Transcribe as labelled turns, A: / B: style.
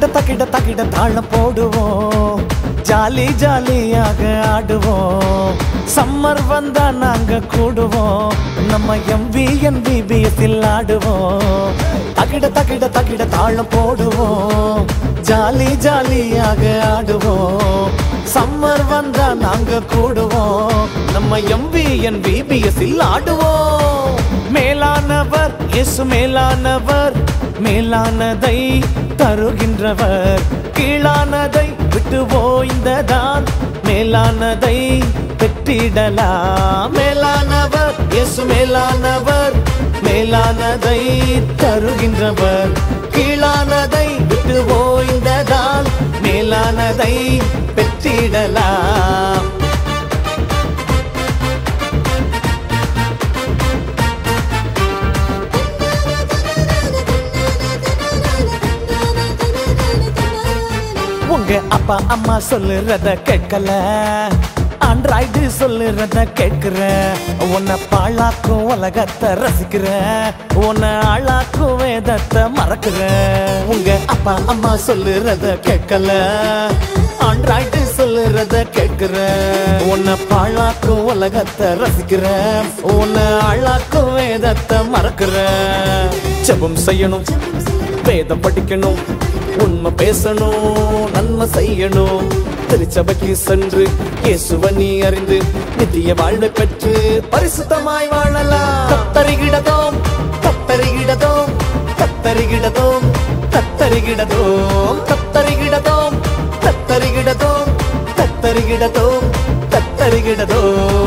A: தக்கிட தக்கிட தக்கிட தாளம் போடுவோம், ஜாலி ஜாலியாக ஆடுவோம். சம்மர் வந்தா நாங்க கூடுவோம், நம்ம MVNBBS ஆடுவோம். தக்கிட தக்கிட தக்கிட தாளம் போடுவோம், ஜாலி ஜாலியாக ஆடுவோம். சம்மர் வந்தா நாங்க கூடுவோம், நம்ம MVNBBS ஆடுவோம். மேலானவர் இயேசு மேலானவர், மேலானதை தருகின்றவர். கீழானதை விட்டு ஓய்ந்ததான் மேலானதை பெற்றிடலாம். மேலானவர் இயேசு மேலானவர், மேலானதை தருகின்றவர். கீழானதை விட்டு ஓய்ந்ததால் மேலானதை பெற்றிடலாம். உங்க அப்பா அம்மா சொல்லுறத கேட்கல, ஆண்ட்ராய்டு சொல்லுறத கேட்கிற. உன்னை பாழாக்கும் உலகத்தை ரசிக்கிற, உன்னை ஆளாக்கும் வேதத்தை மறக்கிற. உங்க அப்பா அம்மா சொல்லுறத கேட்கல, ஆண்ட்ராய்டு சொல்லுறத கேட்கிற. உன்னை பாழாக்கும் உலகத்தை ரசிக்கிற, உன்னை ஆளாக்கும் வேதத்தை மறக்கிற. ஜெபம் செய்யணும், வேதம் படிக்கணும், உண்மை பேசணும், நன்மை செய்யணும். திருச்சபைக்கு சென்று இயேசுவை நீ அறிந்து நித்திய வாழ்வை பெற்று பரிசுத்தமாய் வாழலாம். கத்தரிகிடதோம் கத்தரிகிடதோம் கத்தரிகிடதோம் கத்தரிகிடதோம் கத்தரிகிடதோம் கத்தரிகிடதோம் கத்தரிகிடதோம் கத்தரிகிடதோம்.